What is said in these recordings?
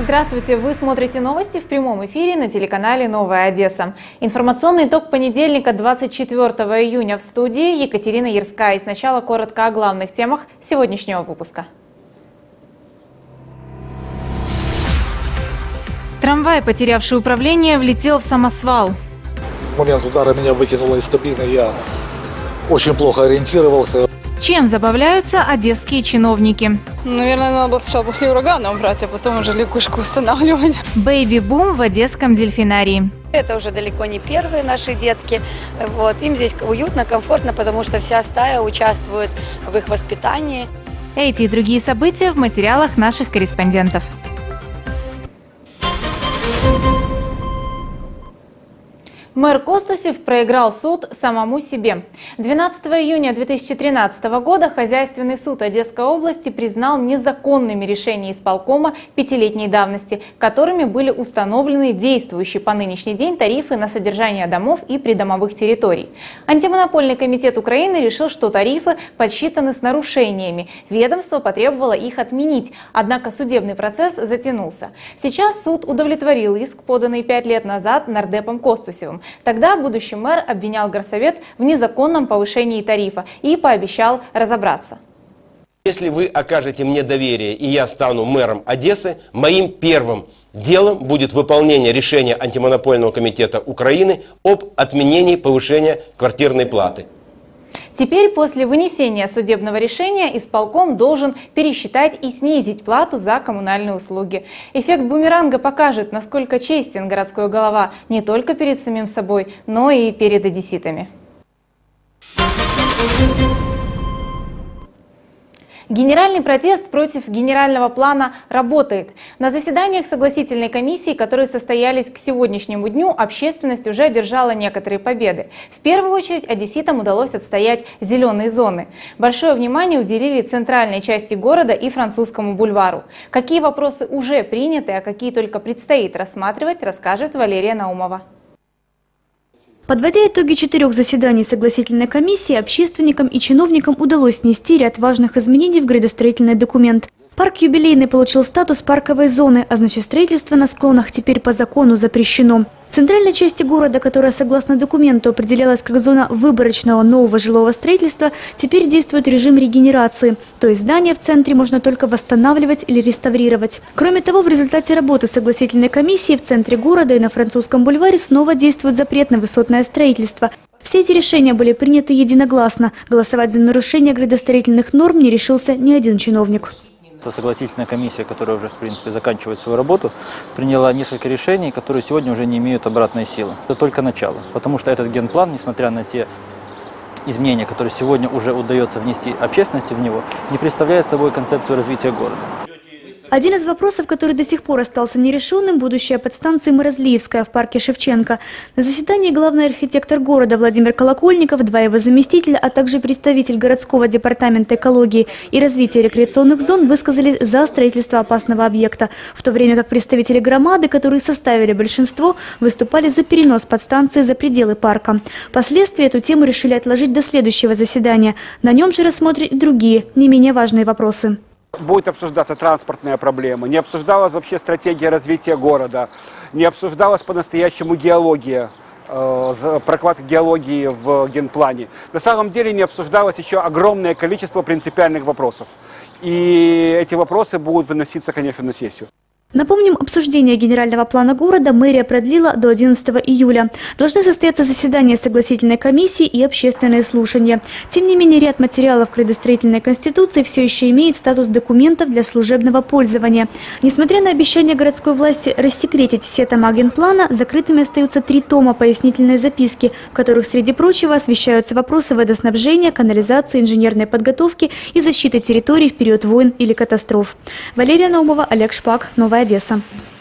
Здравствуйте! Вы смотрите новости в прямом эфире на телеканале «Новая Одесса». Информационный итог понедельника, 24 июня, в студии Екатерина Ярская. И сначала коротко о главных темах сегодняшнего выпуска. Трамвай, потерявший управление, влетел в самосвал. В момент удара меня выкинуло из кабины, я очень плохо ориентировался. Чем забавляются одесские чиновники? Наверное, надо было сначала после урагана убрать, а потом уже лягушку устанавливать. Бэйби-бум в одесском дельфинарии. Это уже далеко не первые наши детки. Им здесь уютно, комфортно, потому что вся стая участвует в их воспитании. Эти и другие события в материалах наших корреспондентов. Мэр Костусев проиграл суд самому себе. 12 июня 2013 года Хозяйственный суд Одесской области признал незаконными решения исполкома пятилетней давности, которыми были установлены действующие по нынешний день тарифы на содержание домов и придомовых территорий. Антимонопольный комитет Украины решил, что тарифы подсчитаны с нарушениями. Ведомство потребовало их отменить, однако судебный процесс затянулся. Сейчас суд удовлетворил иск, поданный 5 лет назад нардепом Костусевым. Тогда будущий мэр обвинял горсовет в незаконном повышении тарифа и пообещал разобраться. Если вы окажете мне доверие и я стану мэром Одессы, моим первым делом будет выполнение решения Антимонопольного комитета Украины об отменении повышения квартирной платы. Теперь после вынесения судебного решения исполком должен пересчитать и снизить плату за коммунальные услуги. Эффект бумеранга покажет, насколько честен городской голова не только перед самим собой, но и перед одесситами. Генеральный протест против генерального плана работает. На заседаниях согласительной комиссии, которые состоялись к сегодняшнему дню, общественность уже одержала некоторые победы. В первую очередь одесситам удалось отстоять зеленые зоны. Большое внимание уделили центральной части города и Французскому бульвару. Какие вопросы уже приняты, а какие только предстоит рассматривать, расскажет Валерия Наумова. Подводя итоги 4 заседаний согласительной комиссии, общественникам и чиновникам удалось внести ряд важных изменений в градостроительный документ. Парк Юбилейный получил статус парковой зоны, а значит строительство на склонах теперь по закону запрещено. В центральной части города, которая согласно документу определялась как зона выборочного нового жилого строительства, теперь действует режим регенерации, то есть здания в центре можно только восстанавливать или реставрировать. Кроме того, в результате работы согласительной комиссии в центре города и на Французском бульваре снова действует запрет на высотное строительство. Все эти решения были приняты единогласно. Голосовать за нарушение градостроительных норм не решился ни один чиновник. Согласительная комиссия, которая уже, в принципе, заканчивает свою работу, приняла несколько решений, которые сегодня уже не имеют обратной силы. Это только начало, потому что этот генплан, несмотря на те изменения, которые сегодня уже удается внести общественности в него, не представляет собой концепцию развития города. Один из вопросов, который до сих пор остался нерешенным – будущее подстанции Морозлиевская в парке Шевченко. На заседании главный архитектор города Владимир Колокольников, 2 его заместителя, а также представитель городского департамента экологии и развития рекреационных зон высказали за строительство опасного объекта, в то время как представители громады, которые составили большинство, выступали за перенос подстанции за пределы парка. Впоследствии эту тему решили отложить до следующего заседания. На нем же рассмотрят и другие, не менее важные вопросы. Будет обсуждаться транспортная проблема, не обсуждалась вообще стратегия развития города, не обсуждалась по-настоящему геология, прохват геологии в генплане. На самом деле не обсуждалось еще огромное количество принципиальных вопросов. И эти вопросы будут выноситься, конечно, на сессию. Напомним, обсуждение генерального плана города мэрия продлила до 11 июля. Должны состояться заседания согласительной комиссии и общественные слушания. Тем не менее, ряд материалов градостроительной конституции все еще имеет статус документов для служебного пользования. Несмотря на обещание городской власти рассекретить все тома генплана, закрытыми остаются 3 тома пояснительной записки, в которых, среди прочего, освещаются вопросы водоснабжения, канализации, инженерной подготовки и защиты территорий в период войн или катастроф. Валерия Наумова, Олег Шпак, Новая Одесса.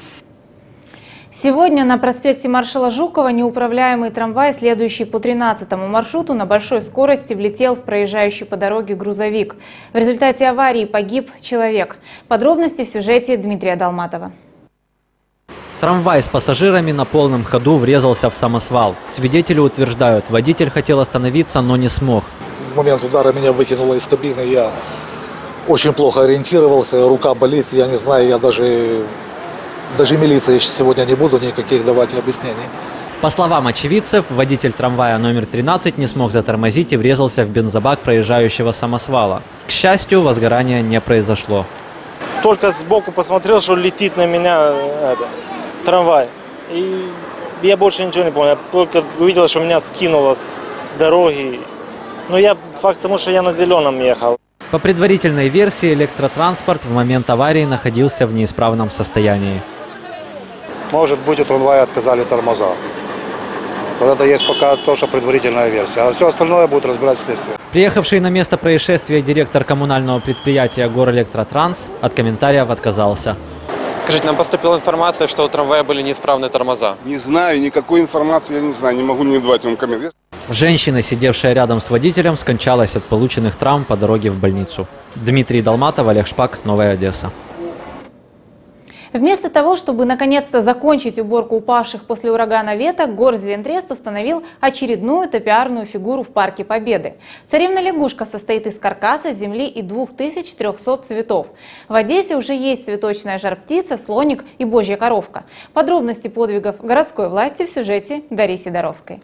Сегодня на проспекте маршала Жукова неуправляемый трамвай, следующий по 13-му маршруту, на большой скорости влетел в проезжающий по дороге грузовик. В результате аварии погиб человек. Подробности в сюжете Дмитрия Долматова. Трамвай с пассажирами на полном ходу врезался в самосвал. Свидетели утверждают, водитель хотел остановиться, но не смог. В момент удара меня выкинуло из кабины, я очень плохо ориентировался, рука болит, я не знаю, я даже Даже милиции сегодня не буду никаких давать объяснений. По словам очевидцев, водитель трамвая номер 13 не смог затормозить и врезался в бензобак проезжающего самосвала. К счастью, возгорания не произошло. Только сбоку посмотрел, что летит на меня трамвай. И я больше ничего не понял. Я только увидел, что меня скинуло с дороги. Но факт тому, что я на зеленом ехал. По предварительной версии, электротранспорт в момент аварии находился в неисправном состоянии. Может быть, у трамвая отказали тормоза. Вот это есть пока тоже предварительная версия. А все остальное будет разбирать следствие. Приехавший на место происшествия директор коммунального предприятия «Горэлектротранс» от комментариев отказался. Скажите, нам поступила информация, что у трамвая были неисправные тормоза. Не знаю, никакой информации я не знаю, не могу не давать вам коммент. Женщина, сидевшая рядом с водителем, скончалась от полученных травм по дороге в больницу. Дмитрий Долматов, Олег Шпак, Новая Одесса. Вместо того, чтобы наконец-то закончить уборку упавших после урагана веток, Горзелентрест установил очередную топиарную фигуру в Парке Победы. Царевна лягушка состоит из каркаса, земли и 2300 цветов. В Одессе уже есть цветочная жар-птица, слоник и божья коровка. Подробности подвигов городской власти в сюжете Дарьи Сидоровской.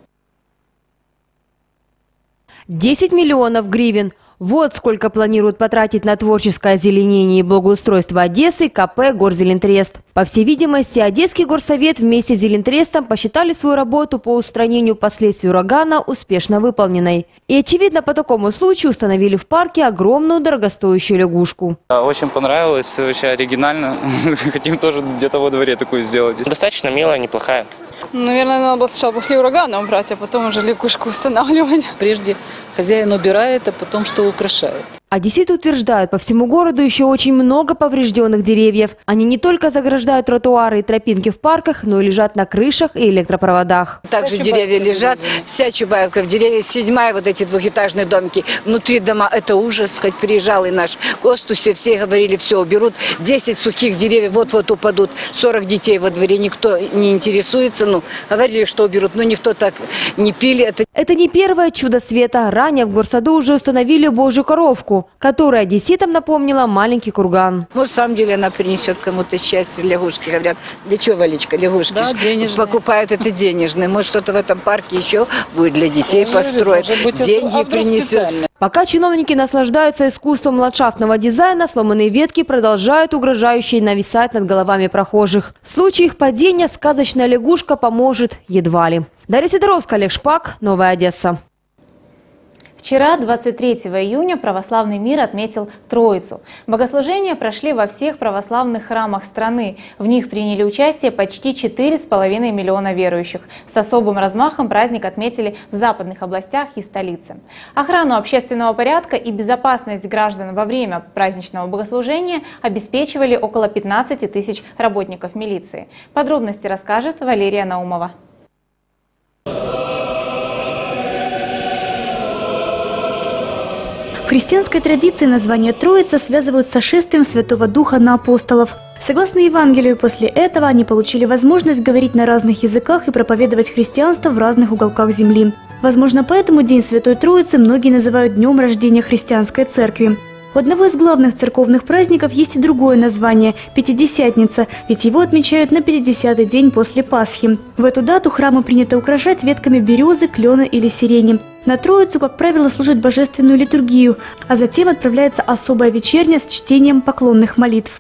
10 миллионов гривен. Вот сколько планируют потратить на творческое озеленение и благоустройство Одессы КП «Горзелентрест». По всей видимости, Одесский горсовет вместе с Зелентрестом посчитали свою работу по устранению последствий урагана успешно выполненной. И, очевидно, по такому случаю установили в парке огромную дорогостоящую лягушку. Очень понравилось, вообще оригинально. Хотим тоже где-то во дворе такую сделать. Достаточно милая, неплохая. Наверное, надо было сначала после урагана убрать, а потом уже лягушку устанавливать. Прежде хозяин убирает, а потом что украшает. Одесситы утверждают, по всему городу еще очень много поврежденных деревьев. Они не только заграждают тротуары и тропинки в парках, но и лежат на крышах и электропроводах. Также деревья лежат, вся Чубаевка в деревьях, 7-я, вот эти двухэтажные домики. Внутри дома это ужас, хоть приезжал и наш Костус, все говорили, все уберут. 10 сухих деревьев вот-вот упадут, 40 детей во дворе, никто не интересуется. Ну, говорили, что уберут, но никто так не пили. Это не первое чудо света. Ранее в горсаду уже установили божью коровку, которая одесситам напомнила маленький курган. Может, в самом деле она принесет кому-то счастье, лягушки. Говорят, для чего, Валечка, лягушки? Да, покупают это денежные. Может, что-то в этом парке еще будет для детей построить. Деньги принесет. Пока чиновники наслаждаются искусством ландшафтного дизайна, сломанные ветки продолжают угрожающе нависать над головами прохожих. В случае их падения сказочная лягушка поможет едва ли. Дарья Сидоровская, Олег Шпак, Новая Одесса. Вчера, 23 июня, православный мир отметил Троицу. Богослужения прошли во всех православных храмах страны. В них приняли участие почти 4,5 миллиона верующих. С особым размахом праздник отметили в западных областях и столице. Охрану общественного порядка и безопасность граждан во время праздничного богослужения обеспечивали около 15 тысяч работников милиции. Подробности расскажет Валерия Наумова. В христианской традиции название Троица связывают с сошествием Святого Духа на апостолов. Согласно Евангелию, после этого они получили возможность говорить на разных языках и проповедовать христианство в разных уголках земли. Возможно, поэтому День Святой Троицы многие называют днем рождения христианской церкви. У одного из главных церковных праздников есть и другое название – Пятидесятница, ведь его отмечают на 50-й день после Пасхи. В эту дату храмы принято украшать ветками березы, клена или сирени. На Троицу, как правило, служат божественную литургию, а затем отправляется особая вечерня с чтением поклонных молитв.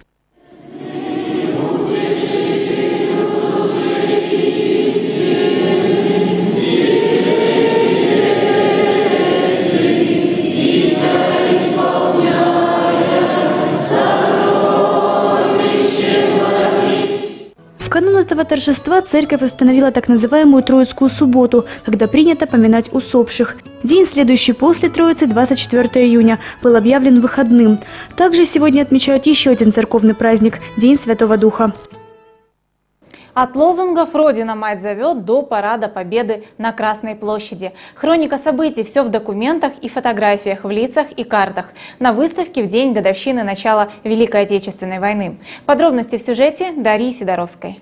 В канун этого торжества церковь установила так называемую Троицкую субботу, когда принято поминать усопших. День, следующий после Троицы, 24 июня, был объявлен выходным. Также сегодня отмечают еще один церковный праздник – День Святого Духа. От лозунгов «Родина мать зовет» до парада Победы на Красной площади. Хроника событий, все в документах и фотографиях, в лицах и картах. На выставке в день годовщины начала Великой Отечественной войны. Подробности в сюжете Дарьи Сидоровской.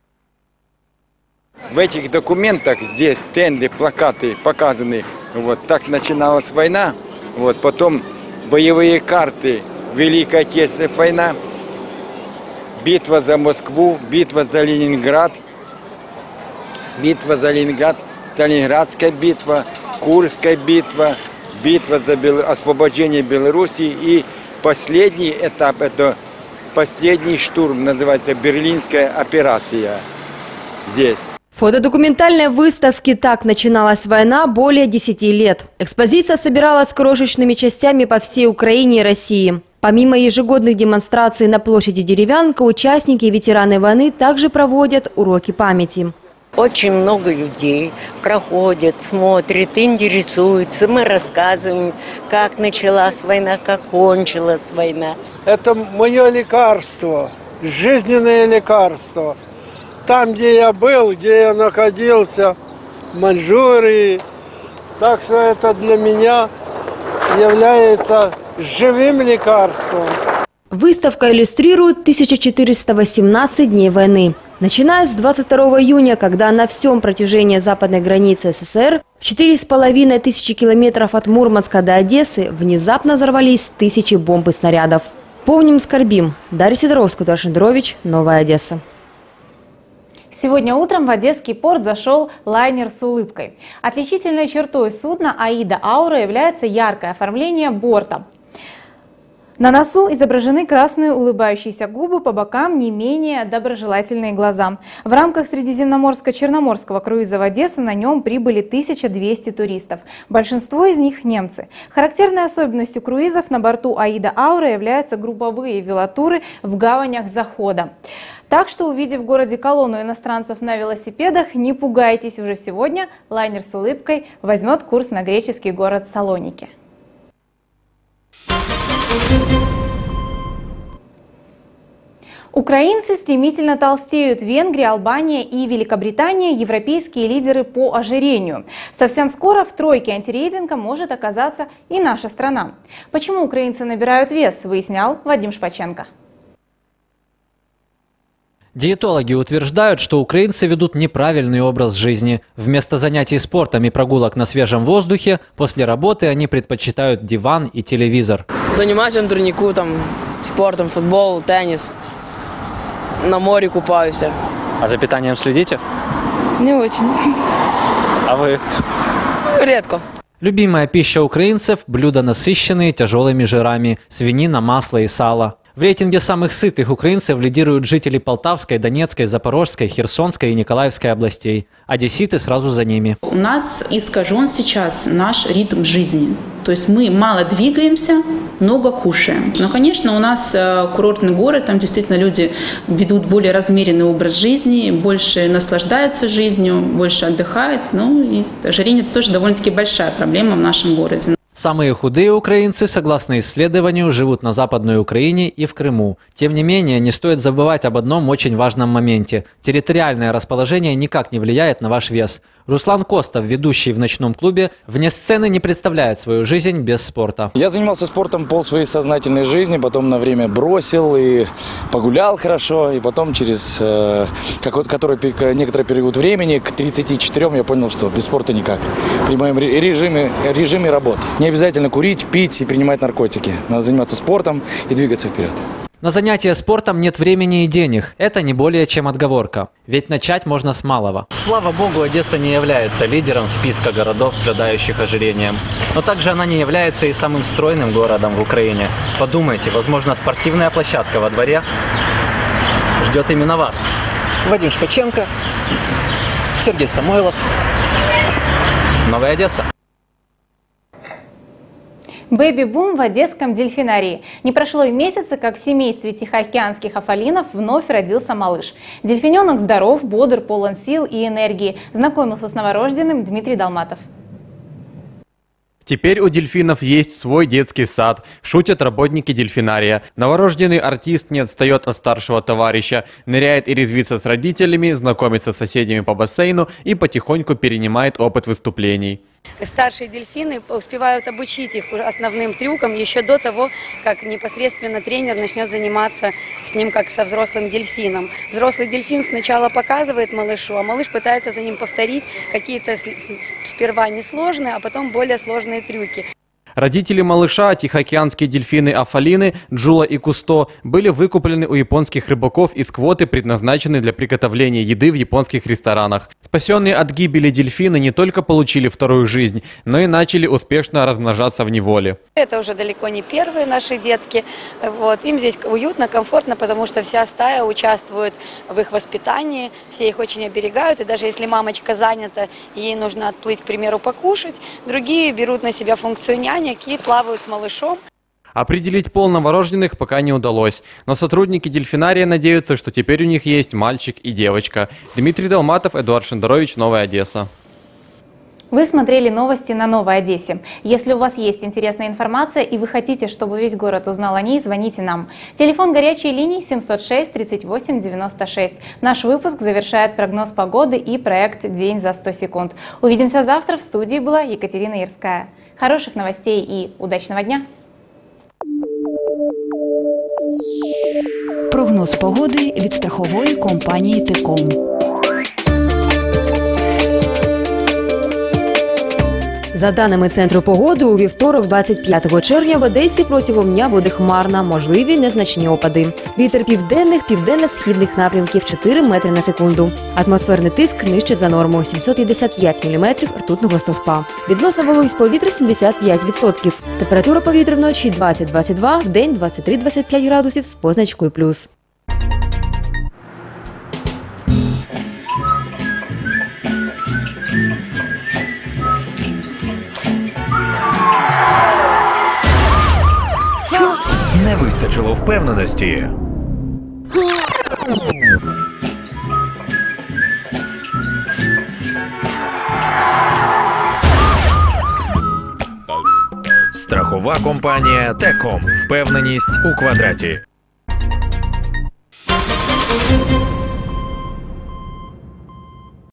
В этих документах здесь стенды, плакаты показаны. Вот так начиналась война. Вот потом боевые карты, Великая Отечественная война. битва за Москву, битва за Ленинград, Сталинградская битва, Курская битва, битва за освобождение Белоруссии и последний этап, это последний штурм, называется Берлинская операция здесь. В фотодокументальной выставке «Так начиналась война» более 10 лет. Экспозиция собиралась крошечными частями по всей Украине и России. Помимо ежегодных демонстраций на площади Деревянка, участники и ветераны войны также проводят уроки памяти. Очень много людей проходят, смотрят, интересуются. Мы рассказываем, как началась война, как кончилась война. Это мое лекарство, жизненное лекарство. Там, где я был, где я находился, в Маньчжурии. Так что это для меня является живым лекарством. Выставка иллюстрирует 1418 дней войны. Начиная с 22 июня, когда на всем протяжении западной границы СССР в 4500 километров от Мурманска до Одессы внезапно взорвались тысячи бомб и снарядов. Помним, скорбим. Дарья Сидоровская, Эдуард Шендерович, Новая Одесса. Сегодня утром в Одесский порт зашел лайнер с улыбкой. Отличительной чертой судна «Аида Аура» является яркое оформление борта. На носу изображены красные улыбающиеся губы, по бокам не менее доброжелательные глаза. В рамках Средиземноморско-Черноморского круиза в Одессу на нем прибыли 1200 туристов. Большинство из них немцы. Характерной особенностью круизов на борту «Аида Аура» являются групповые велотуры в гаванях захода. Так что, увидев в городе колонну иностранцев на велосипедах, не пугайтесь, уже сегодня лайнер с улыбкой возьмет курс на греческий город Салоники. Украинцы стремительно толстеют. Венгрия, Албания и Великобритания – европейские лидеры по ожирению. Совсем скоро в тройке антирейтинга может оказаться и наша страна. Почему украинцы набирают вес, выяснял Вадим Шпаченко. Диетологи утверждают, что украинцы ведут неправильный образ жизни. Вместо занятий спортом и прогулок на свежем воздухе, после работы они предпочитают диван и телевизор. Занимаюсь на турнику, спортом, футбол, теннис. На море купаюсь. А за питанием следите? Не очень. А вы? Редко. Любимая пища украинцев – блюда насыщенные тяжелыми жирами – свинина, масло и сало. В рейтинге самых сытых украинцев лидируют жители Полтавской, Донецкой, Запорожской, Херсонской и Николаевской областей. Одесситы сразу за ними. У нас искажен сейчас наш ритм жизни. То есть мы мало двигаемся, много кушаем. Но, конечно, у нас курортный город, там действительно люди ведут более размеренный образ жизни, больше наслаждаются жизнью, больше отдыхают. И ожирение – это тоже довольно-таки большая проблема в нашем городе. Самые худые украинцы, согласно исследованию, живут на Западной Украине и в Крыму. Тем не менее, не стоит забывать об одном очень важном моменте. Территориальное расположение никак не влияет на ваш вес. Руслан Костов, ведущий в ночном клубе, вне сцены не представляет свою жизнь без спорта. Я занимался спортом пол своей сознательной жизни, потом на время бросил и погулял хорошо, и потом через некоторый период времени, к 34, я понял, что без спорта никак. При моем режиме работы. Не обязательно курить, пить и принимать наркотики. Надо заниматься спортом и двигаться вперед. На занятия спортом нет времени и денег. Это не более чем отговорка. Ведь начать можно с малого. Слава богу, Одесса не является лидером списка городов, страдающих ожирением. Но также она не является и самым стройным городом в Украине. Подумайте, возможно, спортивная площадка во дворе ждет именно вас. Вадим Шпаченко, Сергей Самойлов. Новая Одесса. Бэби-бум в одесском дельфинарии. Не прошло и месяца, как в семействе тихоокеанских афалинов вновь родился малыш. Дельфиненок здоров, бодр, полон сил и энергии. Знакомился с новорожденным Дмитрий Долматов. Теперь у дельфинов есть свой детский сад, шутят работники дельфинария. Новорожденный артист не отстает от старшего товарища, ныряет и резвится с родителями, знакомится с соседями по бассейну и потихоньку перенимает опыт выступлений. Старшие дельфины успевают обучить их основным трюкам еще до того, как непосредственно тренер начнет заниматься с ним как со взрослым дельфином. Взрослый дельфин сначала показывает малышу, а малыш пытается за ним повторить какие-то сперва несложные, а потом более сложные трюки. Родители малыша, тихоокеанские дельфины Афалины, Джула и Кусто, были выкуплены у японских рыбаков из квоты, предназначенной для приготовления еды в японских ресторанах. Спасенные от гибели дельфины не только получили вторую жизнь, но и начали успешно размножаться в неволе. Это уже далеко не первые наши детки. Вот. Им здесь уютно, комфортно, потому что вся стая участвует в их воспитании, все их очень оберегают. И даже если мамочка занята, ей нужно отплыть, к примеру, покушать, другие берут на себя функцию няни и плавают с малышом. Определить пол новорожденных пока не удалось, но сотрудники дельфинария надеются, что теперь у них есть мальчик и девочка. Дмитрий Долматов, Эдуард Шендерович, Новая Одесса. Вы смотрели новости на Новой Одессе. Если у вас есть интересная информация и вы хотите, чтобы весь город узнал о ней, звоните нам. Телефон горячей линии 706 38 96. Наш выпуск завершает прогноз погоды и проект «День за 100 секунд». Увидимся завтра. В студии была Екатерина Ярская. Хороших новостей и удачного дня! Прогноз погоди від страхової компанії «Теком». За даними Центру погоди, у вівторок, 25 червня, в Одесі протягом дня буде хмарно, можливі незначні опади. Вітер південних, південно-східних напрямків 4 метри на секунду. Атмосферний тиск нижче за норму – 755 мм ртутного стовпа. Відносна вологість повітря – 75%. Температура повітря вночі 20-22, вдень 23-25 градусів з позначкою плюс. Не вистачило впевненості. Страхова компанія «Теком». Впевненість у квадраті.